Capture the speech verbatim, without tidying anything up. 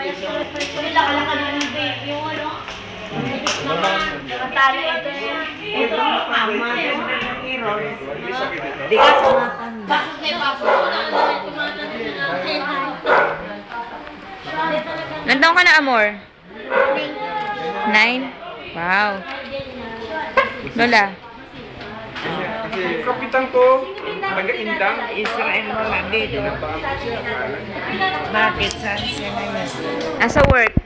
Laka-laka na yung baby mo, no? Nakatali ito yan. Ito ang mama. Di ka sumatanda. Bakit may baso? Nandun ka na, Amor? Nine? Wow. Lola? Kapitan ko, taga-Indang. Israel mo lang dito. Bakit saan siya ngayon? Nasa work.